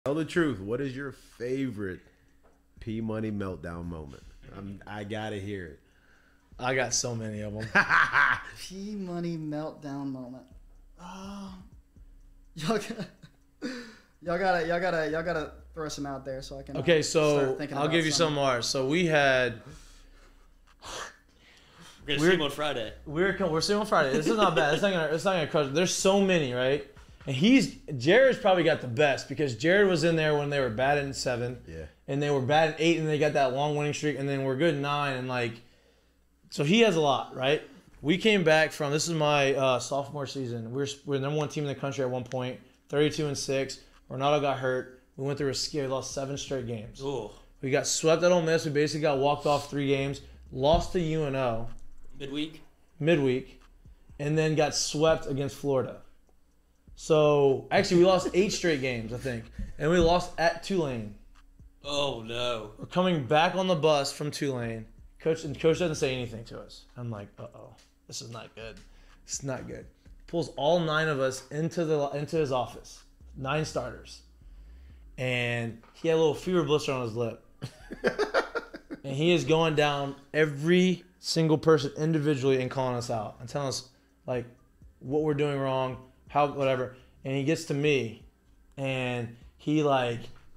Tell the truth. What is your favorite P Money meltdown moment? I gotta hear it. I got so many of them. P Money meltdown moment. Y'all gotta throw some out there so I can. Okay, so start thinking I'll about give you some more. So we had. We're gonna see him on Friday. We're seeing on Friday. This is not bad. It's not gonna crush. There's so many, right? And Jared's probably got the best because Jared was in there when they were bad in 7. Yeah. And they were bad in 8, and they got that long winning streak, and then we're good in 9, and like, so he has a lot, right? We came back from, this is my sophomore season. We're the number 1 team in the country at one point, 32-6. Ronaldo got hurt. We went through a scare. We lost 7 straight games. Ooh. We got swept at Ole Miss. We basically got walked off 3 games. Lost to UNO. Midweek. And then got swept against Florida. So, actually, we lost 8 straight games, I think. And we lost at Tulane. Oh, no. We're coming back on the bus from Tulane. Coach doesn't say anything to us. I'm like, uh-oh. This is not good. It's not good. Pulls all 9 of us into his office. 9 starters. And he had a little fever blister on his lip. And he is going down every single person individually and calling us out and telling us, like, what we're doing wrong, how, whatever. And he gets to me, and he, like,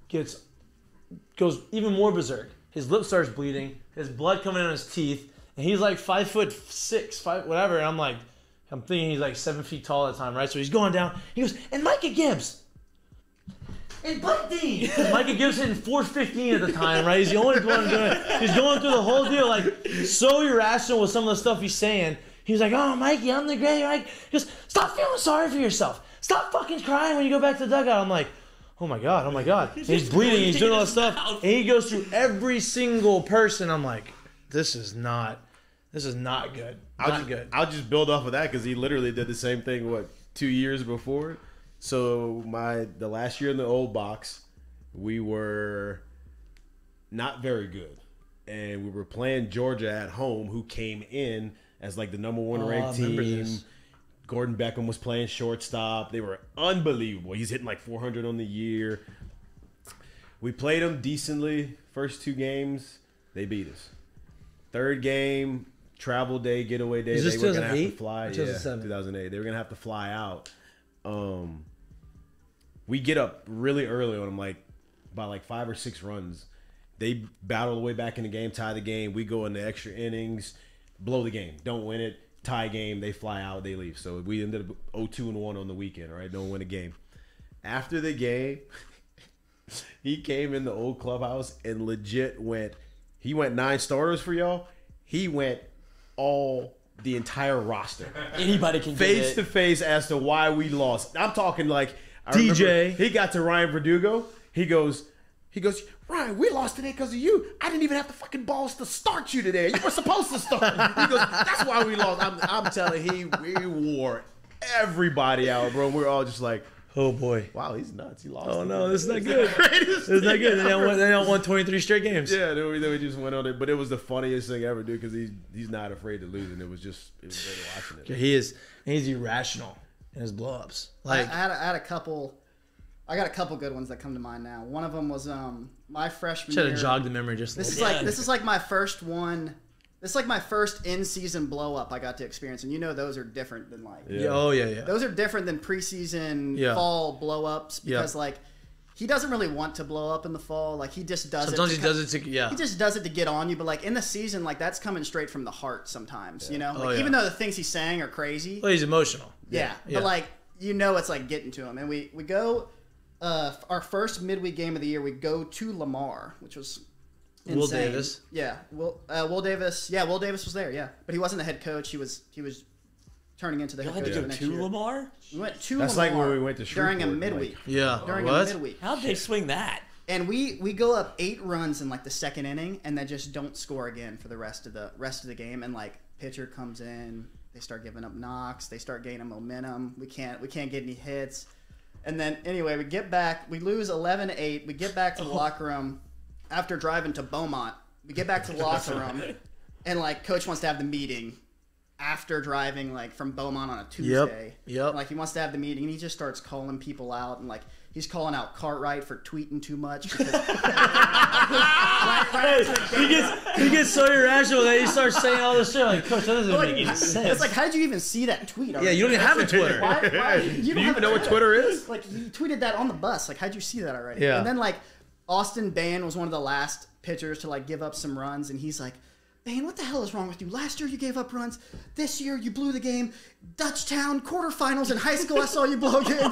goes even more berserk. His lip starts bleeding, his blood coming in his teeth, and he's like 5'6", whatever. And I'm thinking he's like 7 feet tall at the time, right? So he's going down. He goes, and Micah Gibbs. And Blake Dean. Micah Gibbs hitting 415 at the time, right? He's the only one doing it. He's going through the whole deal, like, so irrational with some of the stuff he's saying. He was like, oh, Mikey, I'm the great, right? He goes, stop feeling sorry for yourself. Stop fucking crying when you go back to the dugout. I'm like, oh my God. And he's bleeding. He's doing all this stuff. And he goes through every single person. I'm like, this is not good. I'll just build off of that because he literally did the same thing, 2 years before? So the last year in the old box, we were not very good. And we were playing Georgia at home, who came in as like the number 1 ranked team. Gordon Beckham was playing shortstop. They were unbelievable. He's hitting like 400 on the year. We played them decently. First 2 games, they beat us. 3rd game, travel day, getaway day. Is this they were going to have 2008? to fly. 2007? 2008. They were going to have to fly out. We get up really early on them, by 5 or 6 runs. They battle the way back in the game, tie the game. We go into extra innings, blow the game, don't win it, tie game. They fly out, they leave. So we ended up 0-2-1 on the weekend. Right, don't win a game. After the game, he came in the old clubhouse and legit went. He went 9 starters for y'all. He went the entire roster. Anybody can get face it. to face as to why we lost. I'm talking like I DJ. remember he got to Ryan Verdugo. He goes, Ryan, we lost today because of you. I didn't even have the fucking balls to start you today. You were supposed to start. He goes, that's why we lost. I'm telling you, we wore everybody out, bro. We're all just like, Oh boy. wow, he's nuts. He lost. Oh again. no, this is not good. Greatest This is not thing good. ever. They don't won 23 straight games. Yeah, then we just went on it, but it was the funniest thing ever, dude, because he's not afraid to lose, and it was great watching it. He's irrational in his blowups. Like I had a couple. I got a couple good ones that come to mind now. One of them was my freshman should year. have jogged the memory just a This little is bit. this is like my first one. This is like my first in-season blow-up I got to experience, and those are different than Yeah. Oh yeah. those are different than preseason fall blow-ups because like he doesn't really want to blow up in the fall. Like he just does Sometimes it. he does it to He just does it to get on you, but like in the season, like that's coming straight from the heart sometimes. You know, like even though the things he's saying are crazy. Well, he's emotional. Yeah, but like it's like getting to him, and we go our first midweek game of the year. We go to Lamar, which was insane. Will Davis. Yeah, Will Davis. Yeah, Will Davis was there. Yeah, but he wasn't the head coach. He was turning into the head Y'all coach had to the go next to year. Lamar? We went to That's Lamar like when we went to during a Shreveport, midweek. Yeah. During What? a midweek. How'd they swing that? And we go up 8 runs in like the second inning, and then just don't score again for the rest of the game. And like pitcher comes in, they start giving up knocks, they start gaining momentum. We can't get any hits. And then anyway, we get back, we lose 11-8. We get back to the locker room after driving to Beaumont. We get back to the locker room, and like coach wants to have the meeting after driving like from Beaumont on a Tuesday. Yep. And, like he wants to have the meeting, and he just starts calling people out, and like He's calling out Cartwright for tweeting too much. He gets so irrational that he starts saying all this shit. Like, Coach, that doesn't make any sense. It's like, how did you even see that tweet? Yeah, you don't even have a Twitter. Why? You Do you even know what Twitter is? Like, he tweeted that on the bus. Like, how'd you see that already? Yeah. And then, like, Austin Bain was one of the last pitchers to, like, give up some runs, and he's like, Bain, what the hell is wrong with you? Last year you gave up runs. This year you blew the game. Dutchtown quarterfinals in high school. I saw you blow a game.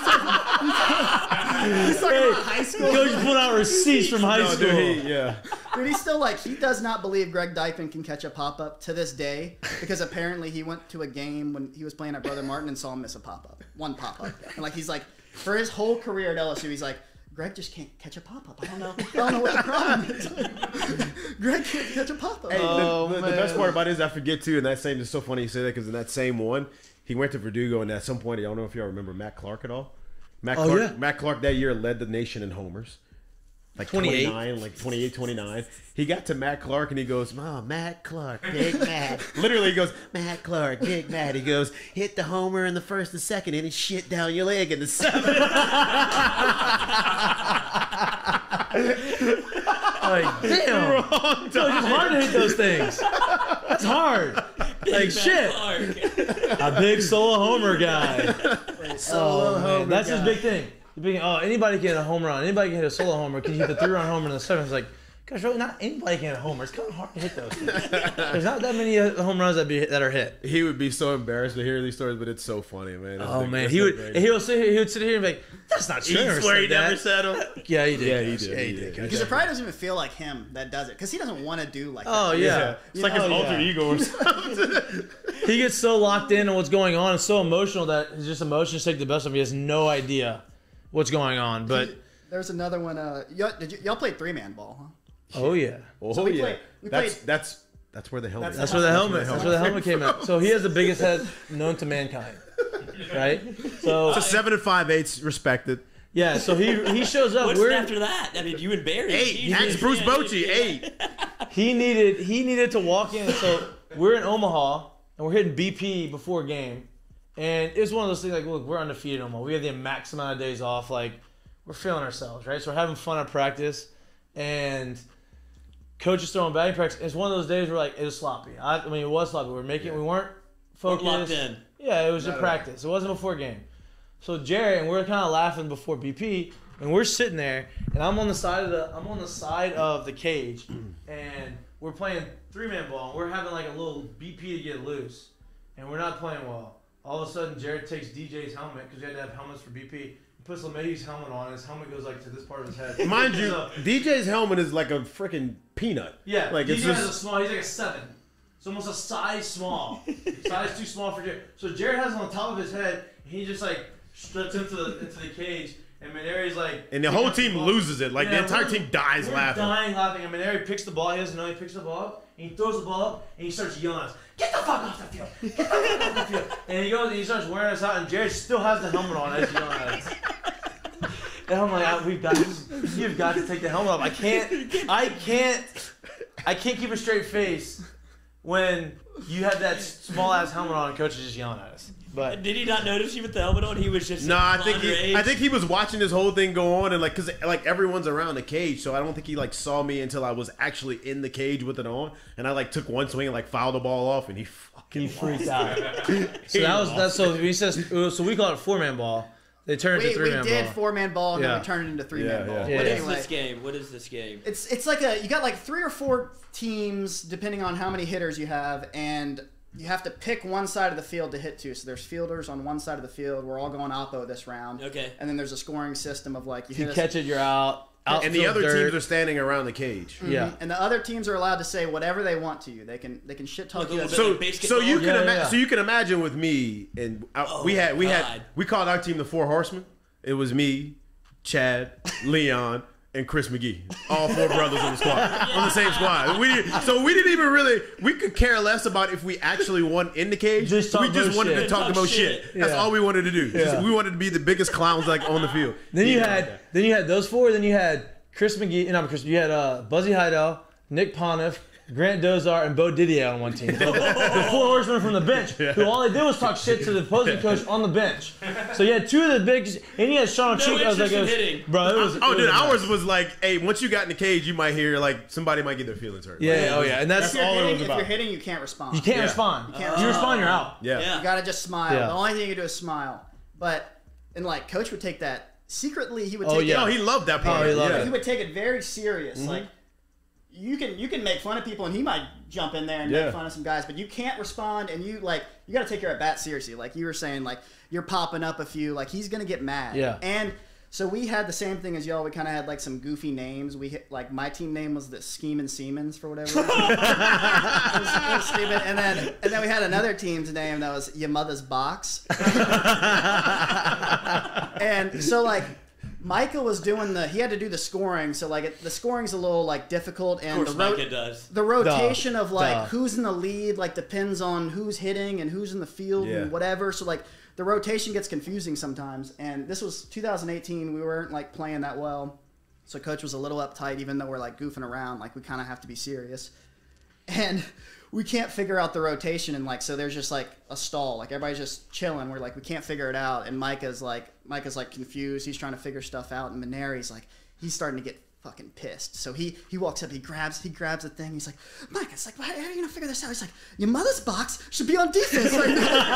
He's talking about high school. Coach put out receipts from high school. Yeah. Dude, he's still like, he does not believe Greg Dykman can catch a pop-up to this day because apparently he went to a game when he was playing at Brother Martin and saw him miss a pop-up. One pop-up. And like, he's like, for his whole career at LSU, he's like, Greg just can't catch a pop-up. I don't know what the problem is. Greg can't catch a pop-up. Hey, Oh, the man. best part about it is I forget too, and that same is so funny you say that because in that same one, he went to Verdugo, and at some point, I don't know if y'all remember Matt Clark at all. Matt Clark that year led the nation in homers. Like 28? 29, like 28, 29. He got to Matt Clark and he goes, "Oh, Matt Clark, Big Matt." Literally, he goes, "Matt Clark, Big Matt." He goes, "Hit the homer in the first and second inning, shit down your leg in the seventh." Like, damn. Coach, it's hard to hit those things. That's hard. Like, shit. A big solo homer guy. Solo homer That's his guy. big thing. Anybody can hit a home run. Anybody can hit a solo homer. Can you hit the 3-run homer in the seventh? It's like, gosh, really, not anybody can hit a homer. It's kind of hard to hit those things. There's not that many home runs that are hit. He would be so embarrassed to hear these stories, but it's so funny, man. That's Oh the- man, that's he the would greatest. he would sit here and be like, "That's not true." You swear he never said him? Yeah, he did. Yeah, he Coach. did. Yeah, He he did. did. Coach. Because it probably doesn't even feel like him that does it. Because he doesn't want to do like that. Oh yeah. It's like his Oh, alter yeah. ego or something. He gets so locked in on what's going on and so emotional that his just emotions take the best of him. He has no idea what's going on. But There's another one. Y'all played 3-man ball, huh? oh yeah, Oh So we yeah, played- that's where the helmet. that's where the helmet came out. So he has the biggest head known to mankind, right? So It's a 7 and 5/8 respected. yeah, so he shows up. What's after that? I mean, you and Barry. 8. Jesus. Ask Bruce Yeah, Bochy. yeah. 8. He needed to walk in. So we're in Omaha and we're hitting BP before game, and it's one of those things like, look, we're undefeated in Omaha. We have the max amount of days off. Like, we're feeling ourselves, right? So we're having fun at practice, and coach is throwing batting practice. It's one of those days where like it was sloppy. I mean, it was sloppy. We weren't focused. Locked in. Yeah, it was just practice. It wasn't before game. So Jared and we're kind of laughing before BP, and we're sitting there, and I'm on the side of the cage, and we're playing 3-man ball, and we're having like a little BP to get loose, and we're not playing well. All of a sudden, Jared takes DJ's helmet because we had to have helmets for BP. He puts LeMahieu's helmet on, and his helmet goes like to this part of his head. Mind you, So- DJ's helmet is like a freaking peanut. yeah, like DJ it's has a just. small. He's like a 7. It's almost a size small. Size too small for Jared. So Jared has it on top of his head. And he just like strips into the cage, and Maneri's like. And the whole team loses it. Like the Yeah, entire we're- team dies we're laughing. Dying laughing. And Maneri picks the ball. He doesn't know he picks the ball up, and he throws the ball up, and he starts yelling at us, "Get the fuck off the field! Get the fuck off the field!" And he goes and he starts wearing us out, and Jared still has the helmet on as he's yelling at us. And I'm like, you've got to take the helmet off. I can't keep a straight face when you have that small ass helmet on and coach is just yelling at us. But Did he not notice you with the helmet on? He was just No, I think underage. he was watching this whole thing go on, and like, cause like everyone's around the cage, so I don't think he like saw me until I was actually in the cage with it on, and I like took one swing and like fouled the ball off, and he fucking freaked out. So we call it 4-man ball. They turned We to 3-man did ball. 4-man ball and Yeah. then we turned it into 3-man Yeah, ball. yeah. But Yeah. What is anyway, this game? What is this game? it's like you got like 3 or 4 teams depending on how many hitters you have, and you have to pick one side of the field to hit to. So there's fielders on one side of the field. We're all going oppo this round. Okay. And then there's a scoring system of like If hit you us- catch it, you're out. and the Outfield other dirt. teams are standing around the cage. Yeah. And the other teams are allowed to say whatever they want to you. They can shit talk Like a you. little as- bit So, like basketball? so you can Yeah. so you can imagine with me and we God. called our team the Four Horsemen. It was me, Chad, Leon, and Chris McGee, all 4 brothers on the squad, on the same squad. We didn't even really. We could care less about if we actually won in the cage. Just talk we just about wanted shit. to talk Talk about shit. shit. That's Yeah. all we wanted to do. Yeah. We wanted to be the biggest clowns like on the field. Then you Yeah. had those 4. Then you had Chris McGee. You had Buzzy Heidel, Nick Poniff, Grant Dozar and Bo Didier on one team. The four horsemen from the bench, who all they did was talk shit to the opposing coach on the bench. So you had two of the big, and you had Sean No Cheek. I was like, interest in hitting. bro, it was. Oh, it dude, was ours was like, hey, once you got in the cage, you might hear like somebody might get their feelings hurt. Yeah, oh yeah, and that's If you're all it hitting, was if about. you're hitting, you can't respond. You can't Yeah. respond. can't You respond, you're out. Yeah. Yeah. You gotta just smile. Yeah. The only thing you can do is smile. And like, coach would take that secretly. He would Oh, take yeah. No, he loved that part. Oh, he loved yeah. He would take it very serious. Like, you can make fun of people, and he might jump in there and Yeah. make fun of some guys, but you can't respond, and you got to take your at bat seriously. Like you were saying, like you're popping up a few, like he's gonna get mad. Yeah. And so we had the same thing as y'all. We kind of had like some goofy names. Like my team name was the Scheming Siemens for whatever reason. it was stupid. And then we had another team's name that was Your Mother's Box. And so like Micah was doing he had to do the scoring, so like the scoring's a little like difficult, and Of course, Micah does. the rotation of like Duh. who's in the lead like depends on who's hitting and who's in the field Yeah. and whatever. So like the rotation gets confusing sometimes. And this was 2018. We weren't like playing that well, so coach was a little uptight, even though we're like goofing around. Like we kind of have to be serious, and we can't figure out the rotation, and like so there's just like a stall. Like everybody's just chilling. We're like we can't figure it out, and Micah's like confused. He's trying to figure stuff out, and Maneri's like he's starting to get fucking pissed. So he walks up, he grabs the thing. He's like, Micah, it's like, how are you gonna figure this out? He's like, Your Mother's Box should be on defense right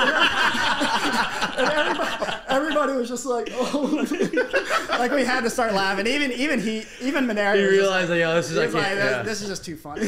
now. And everybody was just like, oh, like we had to start laughing. Even Maneri. You was just realize that, yo, this is he was like, like, yeah. this is just too funny.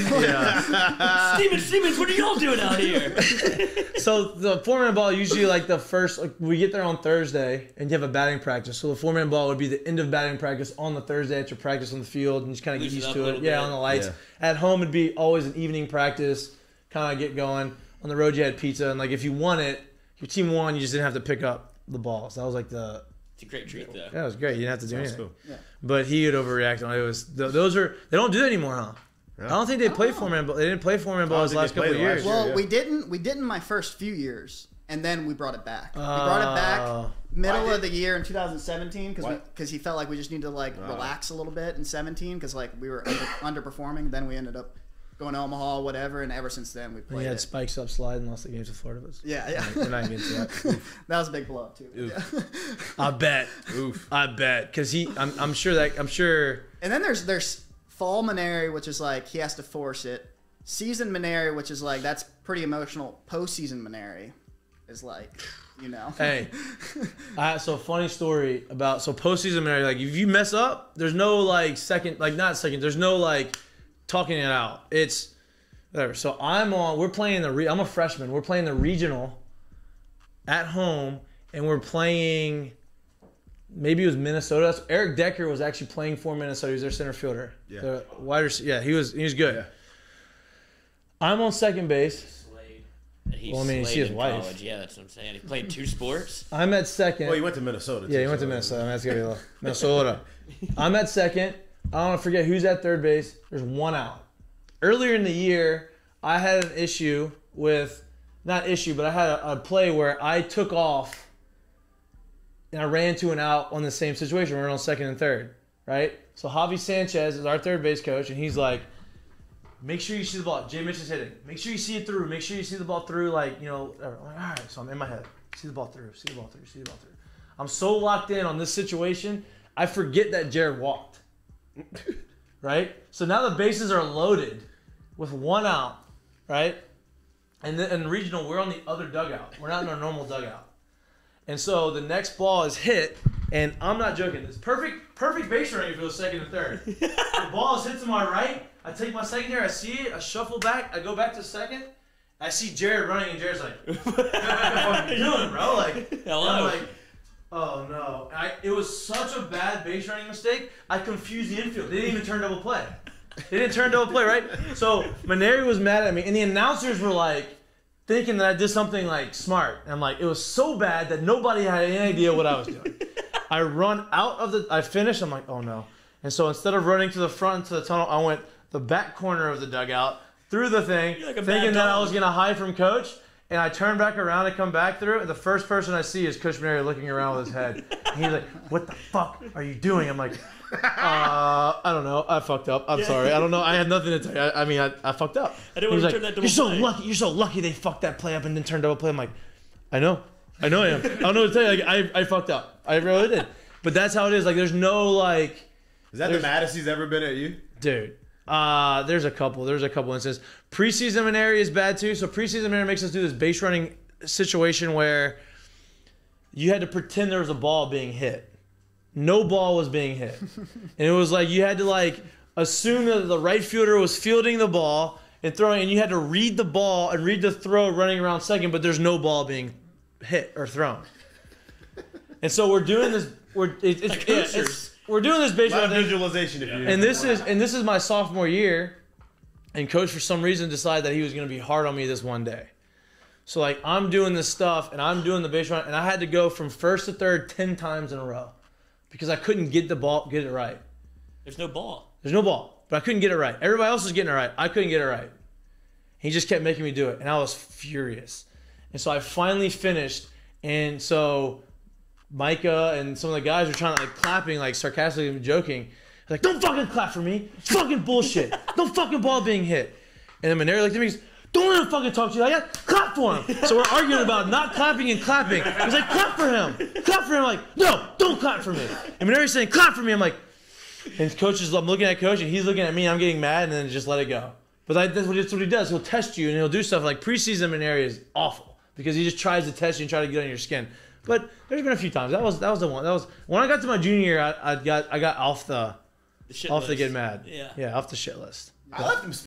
Stevens, what are y'all doing out here? So the four-man ball usually like the first, like we get there on Thursday and you have a batting practice. So the four-man ball would be the end of batting practice on the Thursday at your practice on the field, and just kind of get Loosen used up to a it. little Yeah, bit. on the lights. Yeah. At home it'd be always an evening practice, kind of get going. On the road you had pizza, and like if you won it, your team won, you just didn't have to pick up the balls. That was like the It's a great treat, though. yeah, it was great. You didn't have to do Sounds anything. cool. Yeah. But he would overreact on it. It was those are they don't do that anymore, huh? I don't think they play four-man ball. They didn't play four-man balls the think last they couple of played years. last year. Well, Yeah. we didn't my first few years, and then we brought it back. We brought it back middle Why of the year in 2017 Why? because he felt like we just need to like relax a little bit in 17 because like we were underperforming. Then we ended up going to Omaha, whatever, and ever since then we He played had it. spikes up slide and lost the games with Florida. Yeah. We're not against that. That was a big blow up too. Oof. Yeah. I bet. Oof. I bet because I'm sure. And then there's fall Maneri, which is like he has to force it. Season Maneri, which is like that's pretty emotional. Postseason Maneri is like, you know. Hey, so funny story about postseason Mary. Like if you mess up, there's no like second, like not second. There's no like talking it out. It's whatever. So we're playing I'm a freshman. We're playing the regional at home, and we're playing. Maybe it was Minnesota. So Eric Decker was actually playing for Minnesota. He was their center fielder. Yeah. The wider. Yeah, he was good. Yeah. I'm on second base. Slayed. And he Well, I mean, you slayed see his in wife. college. Yeah, that's what I'm saying. He played 2 sports. I'm at second. Well, he went to Minnesota. Yeah, too, he went to so- Minnesota. That's gonna be a little Minnesota. I'm at second. I don't want to forget who's at third base. There's one out. Earlier in the year, I had an issue with but I had a play where I took off and I ran to an out on the same situation. We're on second and third, right? So Javi Sanchez is our third base coach, and he's like, make sure you see the ball. Jay Mitch is hitting. Make sure you see it through. Make sure you see the ball through, like, you know, whatever. I'm like, all right. So I'm in my head. See the ball through. See the ball through. See the ball through. I'm so locked in on this situation, I forget that Jared walked. Right? So now the bases are loaded with one out, right? And then in regional, we're on the other dugout. We're not in our normal dugout. And so the next ball is hit, and I'm not joking. It's perfect base running for the second and third. The ball is hit to my right. I take my secondary. I see it. I shuffle back. I go back to second. I see Jared running, and Jared's like, "What are you doing, bro?" Like, Hello. I'm like, oh no! It was such a bad base running mistake. I confused the infield. They didn't even turn double play. They didn't turn double play, right? So Maneri was mad at me, and the announcers were like thinking that I did something like smart. And I'm like, it was so bad that nobody had any idea what I was doing. I run out of I finished. I'm like, oh no! And so instead of running to the front to the tunnel, I went the back corner of the dugout through the thing, You're like a thinking bad that I dog. was gonna hide from Coach. And I turn back around and come back through, and the first person I see is Coach Maneri looking around with his head. And he's like, "What the fuck are you doing?" I'm like, I don't know. I fucked up. I'm sorry. I don't know. I had nothing to tell you. I mean, I fucked up. I didn't He was want to like, turn that double You're so play." lucky. You're so lucky they fucked that play up and then turned double play. I'm like, I know I am. I don't know what to tell you. Like, I fucked up. I really did. But that's how it is. Like, there's no like, Is that the maddest he's ever been at you? dude. There's a couple instances. Preseason Maneri is bad too. So preseason Maneri makes us do this base running situation where you had to pretend there was a ball being hit. No ball was being hit. And it was like you had to like assume that the right fielder was fielding the ball and throwing, and you had to read the ball and read the throw running around second, but there's no ball being hit or thrown. And so we're doing this. We're doing this base A lot of running. visualization if you. And this is my sophomore year, and coach for some reason decided that he was going to be hard on me this one day. So like I'm doing this stuff and I'm doing the base run, and I had to go from first to third 10 times in a row because I couldn't get it right. There's no ball. There's no ball, but I couldn't get it right. Everybody else was getting it right. I couldn't get it right. He just kept making me do it, and I was furious. And so I finally finished, and so Micah and some of the guys were trying to like clapping, like sarcastically and joking. Like, don't fucking clap for me. It's fucking bullshit. No fucking ball being hit. And then Maneri looked at me and goes, don't let him fucking talk to you like that. Clap for him. So we're arguing about not clapping and clapping. He's like, clap for him. Clap for him. I'm like, no, don't clap for me. And Maneri's saying, clap for me. I'm like, and I'm looking at coach and he's looking at me and I'm getting mad and then just let it go. But that's what he does. He'll test you and he'll do stuff like preseason Maneri is awful because he just tries to test you and try to get on your skin. But there's been a few times. That was the one. That was when I got to my junior year. I got off the The shit off the list. get mad. Yeah. Off the shit list. I left him